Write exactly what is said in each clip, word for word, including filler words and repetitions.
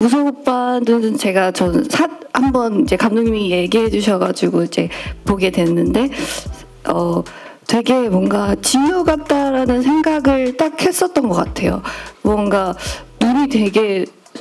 우석 오빠는 제가 전 사, 한번 이제 감독님이 얘기해 주셔가지고 이제 보게 됐는데 어 되게 뭔가 진우 같다라는 생각을 딱 했었던 것 같아요. 뭔가 눈이 되게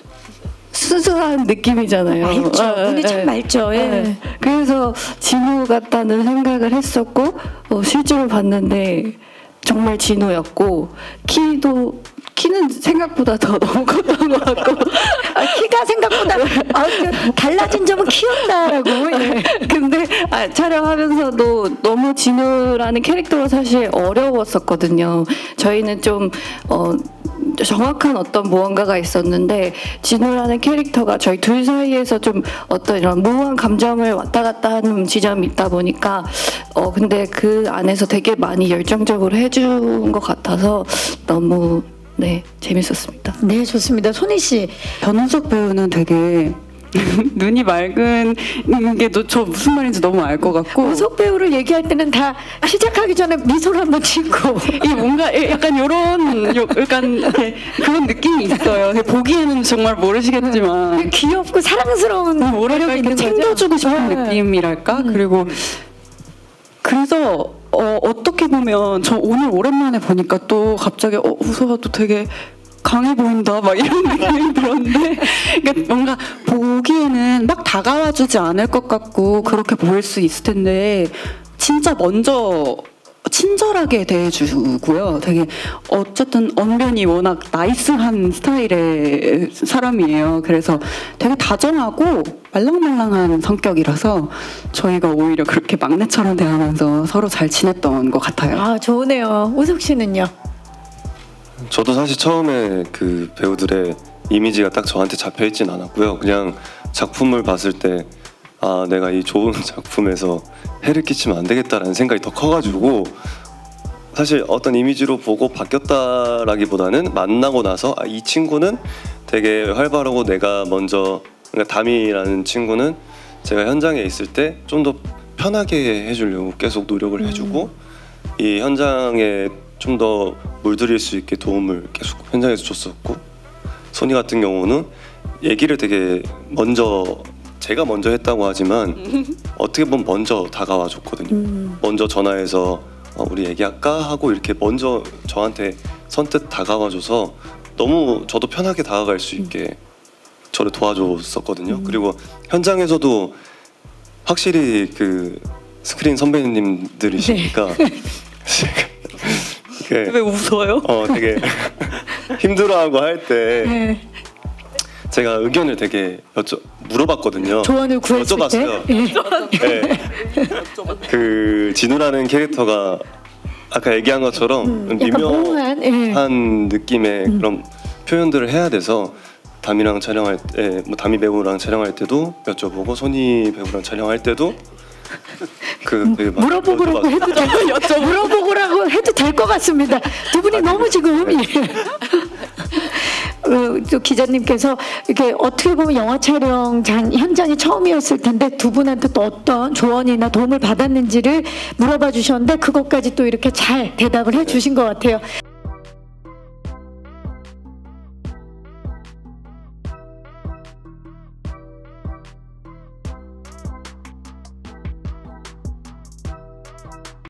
수수한 느낌이잖아요. 맑죠. 아, 눈이 참 네. 맑죠. 예. 네. 그래서 진우 같다는 생각을 했었고 어, 실제로 봤는데 정말 진우였고 키도 키는 생각보다 더 너무 컸던 것 같고 아, 키가 생각보다 아, 달라진 점은 키였다라고. 예. 근데 아, 촬영하면서도 너무 진우라는 캐릭터가 사실 어려웠었거든요. 저희는 좀 어, 정확한 어떤 무언가가 있었는데 진우라는 캐릭터가 저희 둘 사이에서 좀 어떤 이런 모호한 감정을 왔다 갔다 하는 지점이 있다 보니까 어 근데 그 안에서 되게 많이 열정적으로 해준 것 같아서 너무 네 재밌었습니다. 네, 좋습니다. 손희 씨. 변우석 배우는 되게 눈이 맑은 게 저 무슨 말인지 너무 알 것 같고 우석 배우를 얘기할 때는 다 시작하기 전에 미소를 한번 짓고 이게 뭔가 약간 이런 약간 그런 느낌이 있어요. 보기에는 정말 모르시겠지만 귀엽고 사랑스러운 뭐랄까 매력이 이렇게 있는 챙겨주고 거죠? 싶은 네. 느낌이랄까. 음. 그리고 그래서 어, 어떻게 보면 저 오늘 오랜만에 보니까 또 갑자기 어, 우석아 또 되게 강해 보인다 막 이런 느낌이 들었는데 그러니까 뭔가 보기에는 막 다가와주지 않을 것 같고 그렇게 보일 수 있을 텐데 진짜 먼저 친절하게 대해주고요. 되게 어쨌든 언변이 워낙 나이스한 스타일의 사람이에요. 그래서 되게 다정하고 말랑말랑한 성격이라서 저희가 오히려 그렇게 막내처럼 대하면서 서로 잘 지냈던 것 같아요. 아, 좋으네요. 우석 씨는요? 저도 사실 처음에 그 배우들의 이미지가 딱 저한테 잡혀있진 않았고요. 그냥 작품을 봤을 때 아 내가 이 좋은 작품에서 해를 끼치면 안 되겠다라는 생각이 더 커가지고 사실 어떤 이미지로 보고 바뀌었다라기보다는 만나고 나서 아, 이 친구는 되게 활발하고 내가 먼저 그러니까 담이라는 친구는 제가 현장에 있을 때 좀 더 편하게 해주려고 계속 노력을 해주고 음. 이 현장에 좀 더 물들일 수 있게 도움을 계속 현장에서 줬었고 손희 같은 경우는 얘기를 되게 먼저 제가 먼저 했다고 하지만 어떻게 보면 먼저 다가와 줬거든요. 음. 먼저 전화해서 어, 우리 얘기할까 하고 이렇게 먼저 저한테 선뜻 다가와 줘서 너무 저도 편하게 다가갈 수 있게 저를 도와줬었거든요. 음. 그리고 현장에서도 확실히 그 스크린 선배님들이시니까 네. 왜 웃어요? 어 되게 힘들어하고 할 때 네. 제가 의견을 되게 여쭤 물어봤거든요. 조언을 구했을 여쭤봤어요. 때? 네. 그 진우라는 캐릭터가 아까 얘기한 것처럼 음, 미묘한 예. 느낌의 음. 그런 표현들을 해야 돼서 담이랑 촬영할 때, 뭐 담이 배우랑 촬영할 때도 여쭤보고 손희 배우랑 촬영할 때도 그 되게 막 물어보고라고 해도 될, 여쭤 물어보고라고 해도 될 것 같습니다. 두 분이 너무 지금 예. 어, 또 기자님께서 이렇게 어떻게 보면 영화 촬영 장, 현장이 처음이었을 텐데 두 분한테 또 어떤 조언이나 도움을 받았는지를 물어봐 주셨는데 그것까지 또 이렇게 잘 대답을 해 주신 것 같아요.